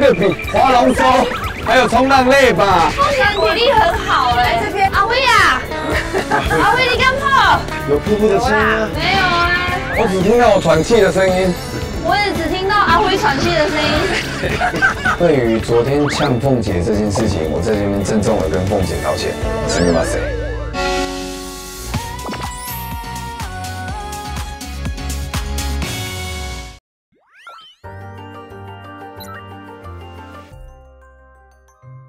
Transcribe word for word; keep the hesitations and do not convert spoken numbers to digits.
个比划龙舟还有冲浪累吧？ 凤姐体力很好哎。这边阿威呀，阿威你干嘛？ 有瀑布的声音吗？ 没有啊， 我只听到我喘气的声音。 我也只听到阿辉喘气的声音。 对于昨天呛凤姐这件事情，我在这边郑重的跟凤姐道歉，真的吗？谁？